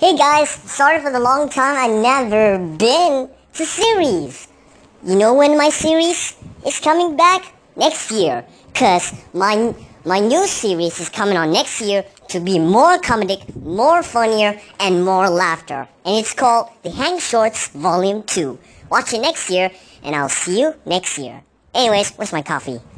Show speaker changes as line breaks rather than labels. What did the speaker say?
Hey guys, sorry for the long time I never been to series. You know when my series is coming back? Next year. Cause my new series is coming on next year to be more comedic, more funnier, and more laughter. And it's called The Hang Shorts Vol.2. Watch it next year, and I'll see you next year. Anyways, where's my coffee?